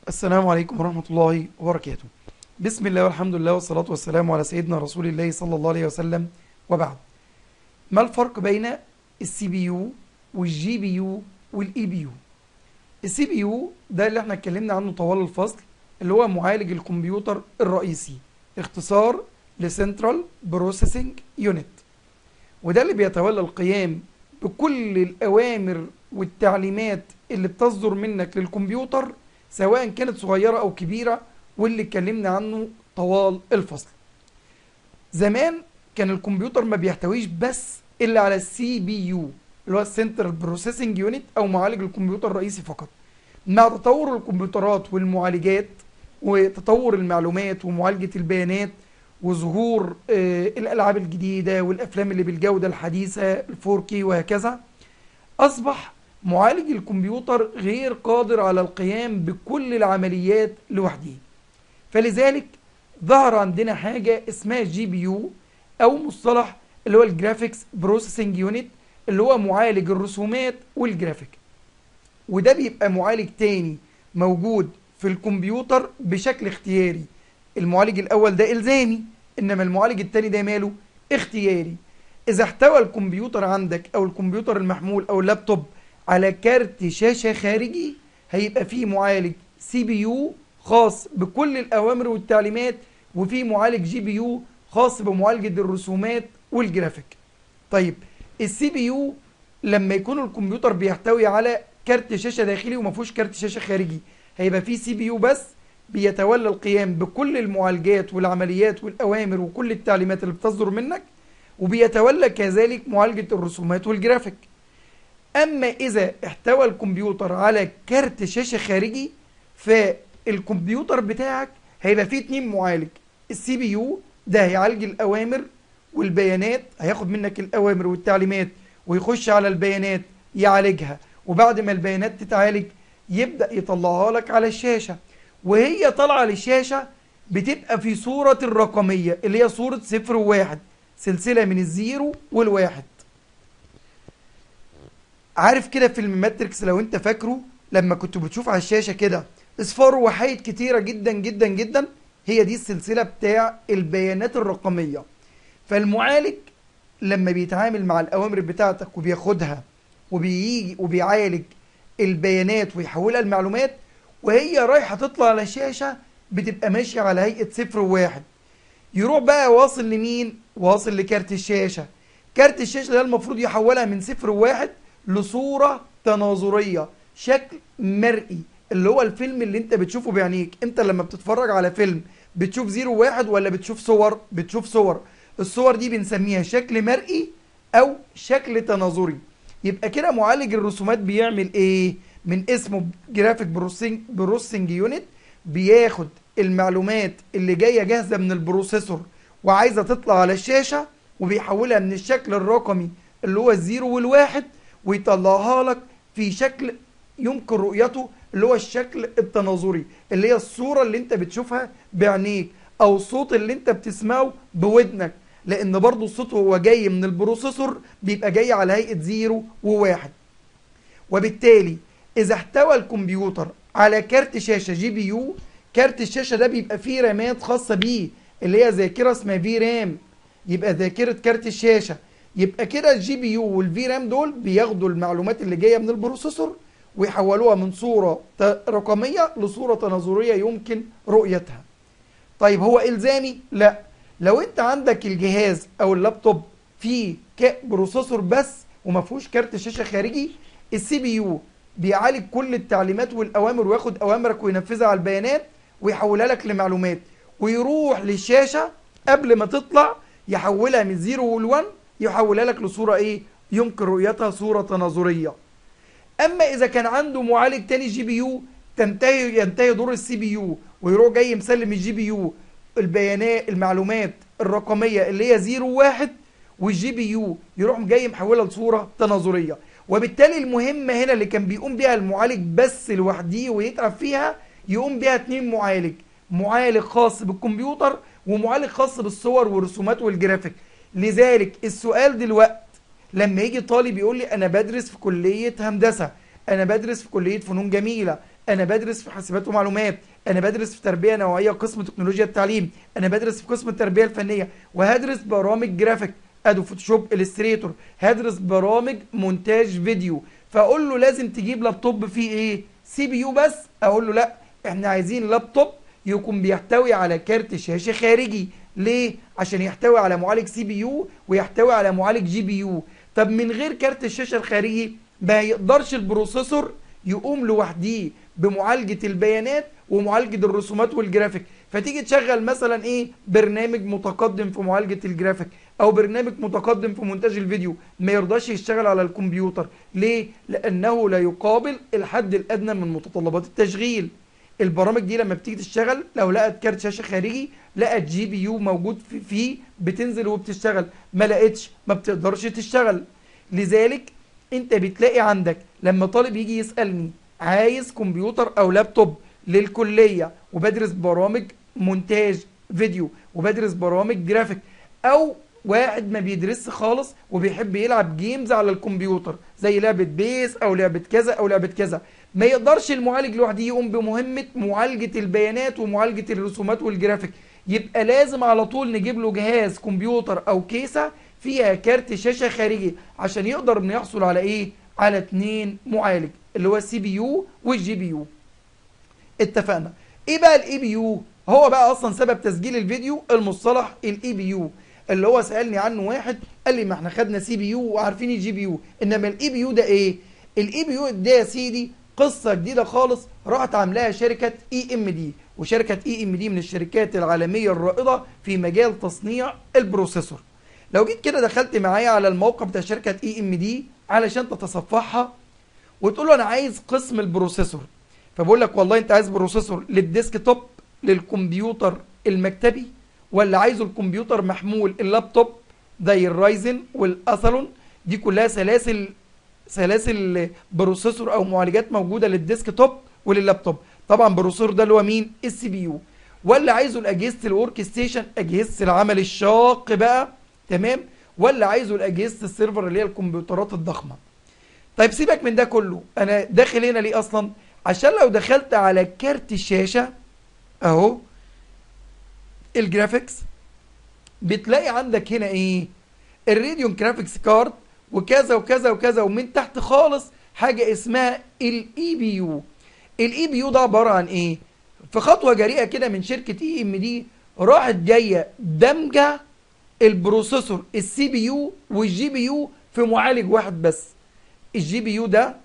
السلام عليكم ورحمة الله وبركاته. بسم الله والحمد لله والصلاة والسلام على سيدنا رسول الله صلى الله عليه وسلم، وبعد. ما الفرق بين السي بي يو والجي بي يو والاي بي يو؟ السي بي يو ده اللي احنا اتكلمنا عنه طوال الفصل، اللي هو معالج الكمبيوتر الرئيسي، اختصار لسنترال بروسيسنج يونت، وده اللي بيتولى القيام بكل الأوامر والتعليمات اللي بتصدر منك للكمبيوتر، سواء كانت صغيرة أو كبيرة، واللي اتكلمنا عنه طوال الفصل. زمان كان الكمبيوتر ما بيحتويش بس إلا على السي بي يو، اللي هو السنترال بروسيسنج يونت أو معالج الكمبيوتر الرئيسي فقط. مع تطور الكمبيوترات والمعالجات وتطور المعلومات ومعالجة البيانات وظهور الألعاب الجديدة والأفلام اللي بالجودة الحديثة ال 4K وهكذا، أصبح معالج الكمبيوتر غير قادر على القيام بكل العمليات لوحده. فلذلك ظهر عندنا حاجة اسمها جي بي يو، أو مصطلح اللي هو الجرافيكس بروسيسنج يونت، اللي هو معالج الرسومات والجرافيك. وده بيبقى معالج تاني موجود في الكمبيوتر بشكل اختياري. المعالج الأول ده إلزامي، إنما المعالج التاني ده ماله؟ اختياري. إذا احتوى الكمبيوتر عندك أو الكمبيوتر المحمول أو اللابتوب على كارت شاشة خارجي، هيبقى فيه معالج سي بي يو خاص بكل الأوامر والتعليمات، وفيه معالج جي بي يو خاص بمعالجة الرسومات والجرافيك. طيب السي بي يو لما يكون الكمبيوتر بيحتوي على كارت شاشة داخلي ومفيهوش كارت شاشة خارجي، هيبقى فيه سي بي يو بس بيتولى القيام بكل المعالجات والعمليات والأوامر وكل التعليمات اللي بتصدر منك، وبيتولى كذلك معالجة الرسومات والجرافيك. أما إذا احتوى الكمبيوتر على كارت شاشة خارجي، فالكمبيوتر بتاعك هيبقى فيه اتنين معالج. السي بي يو ده هيعالج الأوامر والبيانات، هياخد منك الأوامر والتعليمات ويخش على البيانات يعالجها، وبعد ما البيانات تتعالج يبدأ يطلعها لك على الشاشة، وهي طالعة للشاشة بتبقى في صورة الرقمية اللي هي صورة 0 و1، سلسلة من الزيرو والواحد. عارف كده فيلم ماتريكس لو انت فاكره، لما كنت بتشوف على الشاشة كده اصفار وحيد كتيرة جدا جدا جدا، هي دي السلسلة بتاع البيانات الرقمية. فالمعالج لما بيتعامل مع الأوامر بتاعتك وبياخدها وبيجي وبيعالج البيانات ويحولها لمعلومات، وهي رايحة تطلع على الشاشة بتبقى ماشية على هيئة 0 و1. يروح بقى واصل لمين؟ واصل لكارت الشاشة. كارت الشاشة ده المفروض يحولها من 0 و1 لصورة تناظرية، شكل مرئي، اللي هو الفيلم اللي انت بتشوفه بعينيك. انت لما بتتفرج على فيلم بتشوف 0 و1 ولا بتشوف صور؟ بتشوف صور. الصور دي بنسميها شكل مرئي او شكل تناظري. يبقى كده معالج الرسومات بيعمل ايه؟ من اسمه جرافيك بروسيسنج يونت، بياخد المعلومات اللي جايه جاهزه من البروسيسور وعايزه تطلع على الشاشه، وبيحولها من الشكل الرقمي اللي هو الزيرو والواحد، ويطلعها لك في شكل يمكن رؤيته، اللي هو الشكل التناظري، اللي هي الصوره اللي انت بتشوفها بعينيك او الصوت اللي انت بتسمعه بودنك، لان برضو الصوت هو جاي من البروسيسور بيبقى جاي على هيئه زيرو وواحد. وبالتالي اذا احتوى الكمبيوتر على كارت شاشه جي بي يو، كارت الشاشه ده بيبقى فيه رامات خاصه بيه، اللي هي ذاكره اسمها في رام، يبقى ذاكره كارت الشاشه. يبقى كده الجي بي يو والفي رام دول بياخدوا المعلومات اللي جايه من البروسيسور ويحولوها من صوره رقميه لصوره تناظريه يمكن رؤيتها. طيب هو الزامي؟ لا. لو انت عندك الجهاز او اللابتوب فيه بروسيسور بس وما فيهوش كارت شاشه خارجي، السي بي يو بيعالج كل التعليمات والاوامر وياخد اوامرك وينفذها على البيانات ويحولها لك لمعلومات، ويروح للشاشه قبل ما تطلع يحولها من 0 وال1، يحولها لك لصوره ايه؟ يمكن رؤيتها صوره تناظريه. اما اذا كان عنده معالج تاني جي بي يو، ينتهي دور السي بي يو ويروح جاي مسلم الجي بي يو البيانات المعلومات الرقميه اللي هي 0 و1، والجي بي يو يروح جاي محولها لصوره تناظريه. وبالتالي المهمه هنا اللي كان بيقوم بيها المعالج بس لوحده ويتعب فيها، يقوم بيها اتنين معالج، معالج خاص بالكمبيوتر ومعالج خاص بالصور والرسومات والجرافيك. لذلك السؤال دلوقتي لما يجي طالب يقول لي انا بدرس في كليه هندسه، انا بدرس في كليه فنون جميله، انا بدرس في حاسبات ومعلومات، انا بدرس في تربيه نوعيه قسم تكنولوجيا التعليم، انا بدرس في قسم التربيه الفنيه، وهدرس برامج جرافيك ادو فوتوشوب الستريتور، هدرس برامج مونتاج فيديو. فاقول له لازم تجيب لابتوب فيه ايه؟ سي بي يو بس؟ اقول له لا، احنا عايزين لابتوب يكون بيحتوي على كارت شاشه خارجي. ليه؟ عشان يحتوي على معالج سي بي يو ويحتوي على معالج جي بي يو. طب من غير كارت الشاشه الخارجي ما يقدرش البروسيسور يقوم لوحديه بمعالجه البيانات ومعالجه الرسومات والجرافيك. فتيجي تشغل مثلا ايه؟ برنامج متقدم في معالجه الجرافيك او برنامج متقدم في مونتاج الفيديو، ما يرضاش يشتغل على الكمبيوتر. ليه؟ لانه لا يقابل الحد الادنى من متطلبات التشغيل. البرامج دي لما بتيجي تشتغل لو لقت كارت شاشه خارجي، لقت جي بي يو موجود فيه، بتنزل وبتشتغل. ما لقتش ما بتقدرش تشتغل. لذلك انت بتلاقي عندك لما طالب يجي يسالني عايز كمبيوتر او لابتوب للكليه وبدرس برامج مونتاج فيديو وبدرس برامج جرافيك، او واحد ما بيدرسش خالص وبيحب يلعب جيمز على الكمبيوتر زي لعبه بيس او لعبه كذا او لعبه كذا، ما يقدرش المعالج لوحده يقوم بمهمه معالجه البيانات ومعالجه الرسومات والجرافيك، يبقى لازم على طول نجيب له جهاز كمبيوتر او كيسه فيها كارت شاشه خارجي عشان يقدر انه يحصل على ايه؟ على 2 معالج اللي هو السي بي يو والجي بي يو. اتفقنا. ايه بقى الاي بي يو؟ هو بقى اصلا سبب تسجيل الفيديو المصطلح الاي بي يو اللي هو سالني عنه واحد قال لي ما احنا خدنا سي بي يو وعارفين الجي بي يو، انما الاي بي يو ده ايه؟ الاي بي يو ده يا سيدي قصه جديده خالص راحت عاملاها شركه اي ام دي، وشركه اي ام دي من الشركات العالميه الرائده في مجال تصنيع البروسيسور. لو جيت كده دخلت معايا على الموقع بتاع شركه اي ام دي علشان تتصفحها وتقول له انا عايز قسم البروسيسور، فبقول لك والله انت عايز بروسيسور للديسك توب للكمبيوتر المكتبي، ولا عايزه الكمبيوتر محمول اللابتوب زي الرايزن والاثلون، دي كلها سلاسل بروسيسور او معالجات موجوده للديسك توب ولللابتوب. طبعا بروسيسور ده اللي هو مين؟ السي بي يو. ولا عايزه لاجهزه الورك ستيشن، اجهزه العمل الشاق بقى، تمام؟ ولا عايزه لاجهزه السيرفر اللي هي الكمبيوترات الضخمه. طيب سيبك من ده كله، انا داخل هنا ليه اصلا؟ عشان لو دخلت على كارت الشاشه اهو الجرافيكس بتلاقي عندك هنا ايه؟ الراديون جرافيكس كارد وكذا وكذا وكذا، ومن تحت خالص حاجه اسمها الاي بي يو. الاي بي يو ده عباره عن ايه؟ في خطوه جريئه كده من شركه اي ام دي راحت جايه دمجه البروسيسور السي بي يو والجي بي يو في معالج واحد بس. الجي بي يو ده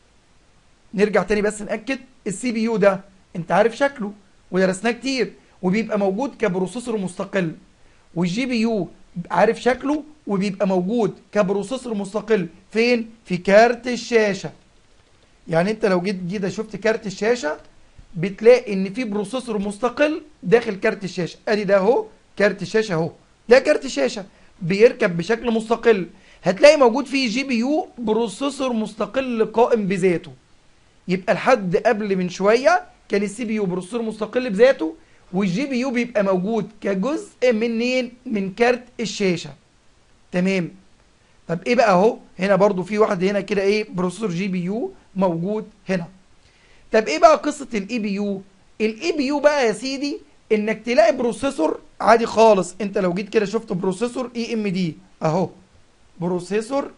نرجع تاني بس نأكد، السي بي يو ده انت عارف شكله ودرسناه كتير وبيبقى موجود كبروسيسور مستقل، والجي بي يو عارف شكله وبيبقى موجود كبروسيسور مستقل فين؟ في كارت الشاشة. يعني انت لو جيت كده شفت كارت الشاشة بتلاقي ان في بروسيسور مستقل داخل كارت الشاشة. ادي ده اهو كارت الشاشة اهو، ده كارت الشاشة بيركب بشكل مستقل. هتلاقي موجود فيه جي بي يو بروسيسور مستقل قائم بذاته. يبقى لحد قبل من شويه كان السي بي يو بروسيسور مستقل بذاته، والجي بي يو بيبقى موجود كجزء منين؟ من كارت الشاشه. تمام. طب ايه بقى اهو هنا برضو في واحد هنا كده ايه؟ بروسيسور جي بي يو موجود هنا. طب ايه بقى قصه الاي بي يو؟ الاي بي يو بقى يا سيدي انك تلاقي بروسيسور عادي خالص. انت لو جيت كده شفت بروسيسور اي ام دي اهو، بروسيسور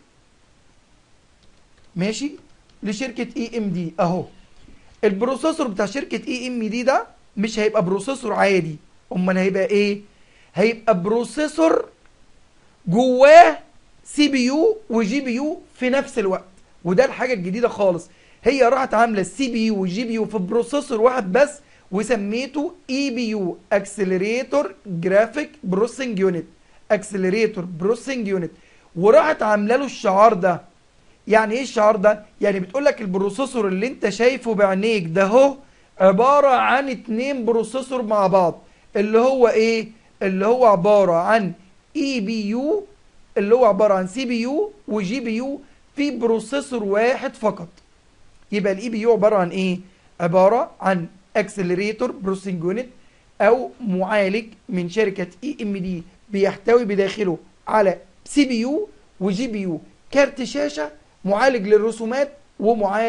ماشي لشركه اي ام دي اهو. البروسيسور بتاع شركه اي ام دي ده مش هيبقى بروسيسور عادي، امال هيبقى ايه؟ هيبقى بروسيسور جواه سي بي يو وجي بي يو في نفس الوقت. وده الحاجه الجديده خالص، هي راحت عامله السي بي يو والجي بي يو في بروسيسور واحد بس وسميته اي بي يو، اكسلريتور جرافيك بروسيسنج يونت، اكسلريتور بروسيسنج يونت. وراحت عامله له الشعار ده. يعني ايه الشعار ده؟ يعني بتقول لك البروسيسور اللي انت شايفه بعينيك ده اهو عباره عن 2 بروسيسور مع بعض، اللي هو ايه؟ اللي هو عباره عن اي بي يو، اللي هو عباره عن سي بي يو وجي بي يو في بروسيسور واحد فقط. يبقى الاي بي يو عباره عن ايه؟ عباره عن اكسلريتور بروسيسنج يونت او معالج من شركه اي ام دي بيحتوي بداخله على سي بي يو وجي بي يو، كارت شاشه، معالج للرسومات، ومعالج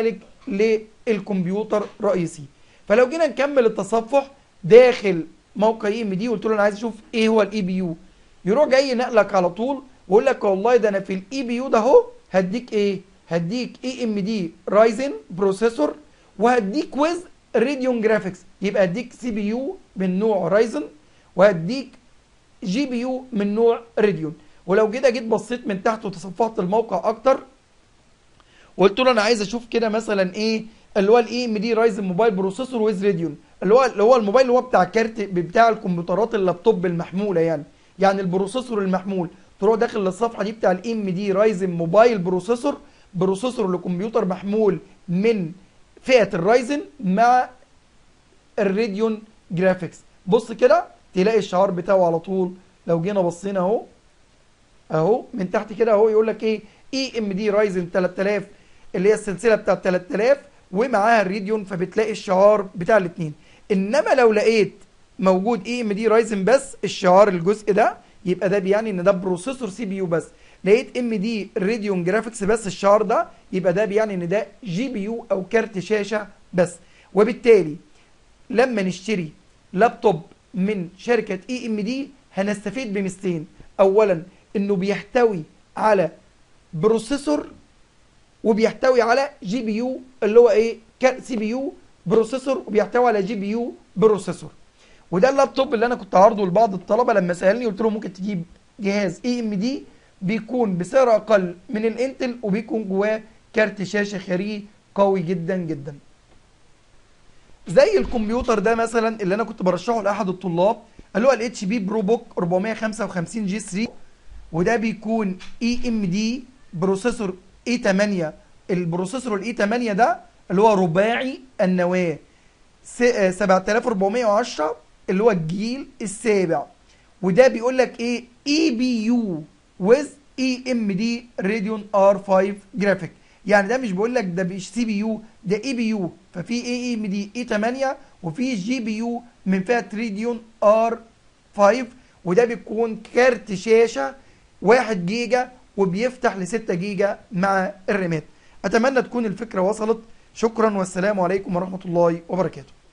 للكمبيوتر رئيسي. فلو جينا نكمل التصفح داخل موقع اي ام دي، قلت له انا عايز اشوف ايه هو الاي بي يو، يروح جاي نقلك على طول ويقول لك والله ده انا في الاي بي يو ده اهو هديك ايه؟ هديك اي ام دي رايزن بروسيسور، وهديك ويز راديون جرافيكس، يبقى هديك سي بي يو من نوع رايزن، وهديك جي بي يو من نوع راديون. ولو كده جيت بصيت من تحت وتصفحت الموقع اكتر وقلت له انا عايز اشوف كده مثلا ايه اللي هو الاي ام دي رايزن موبايل بروسيسور ويز راديون، اللي هو الموبايل اللي هو بتاع كارت بتاع الكمبيوترات اللابتوب المحموله، يعني البروسيسور المحمول. تروح داخل للصفحه دي بتاع الاي ام دي رايزن موبايل بروسيسور لكمبيوتر محمول من فئه الرايزن مع الراديون جرافيكس. بص كده تلاقي الشعار بتاعه على طول. لو جينا بصينا اهو من تحت كده اهو يقول لك ايه؟ اي ام دي رايزن 3000 اللي هي السلسله بتاعت 3000 ومعاها الراديون، فبتلاقي الشعار بتاع الاثنين. انما لو لقيت موجود اي ام دي رايزن بس الشعار الجزء ده، يبقى ده بيعني ان ده بروسيسور سي بي يو بس. لقيت ام دي راديون جرافيكس بس الشعار ده، يبقى ده بيعني ان ده جي بي يو او كارت شاشه بس. وبالتالي لما نشتري لابتوب من شركه اي ام دي هنستفيد بميزتين. اولا انه بيحتوي على بروسيسور وبيحتوي على جي بي يو اللي هو ايه؟ سي بي يو بروسيسور، وبيحتوي على جي بي يو بروسيسور. وده اللابتوب اللي انا كنت عارضه لبعض الطلبه لما سالني، قلت لهم ممكن تجيب جهاز اي ام دي بيكون بسعر اقل من الانتل وبيكون جواه كارت شاشه خارجي قوي جدا جدا. زي الكمبيوتر ده مثلا اللي انا كنت برشحه لاحد الطلاب، اللي هو الاتش بي برو بوك 455 جي 3، وده بيكون اي ام دي بروسيسور اي 8. البروسيسور الاي 8 ده اللي هو رباعي النواه 7410 اللي هو الجيل السابع. وده بيقول لك ايه؟ اي بي يو ويز اي ام دي راديون ار 5 جرافيك. يعني ده مش بيقول لك ده مش سي بي يو، ده اي بي يو. ففي اي ام دي اي 8 وفي جي بي يو من فئه راديون ار 5، وده بيكون كارت شاشه 1 جيجا وبيفتح ل 6 جيجا مع الرامات. اتمنى تكون الفكره وصلت. شكرا والسلام عليكم ورحمه الله وبركاته.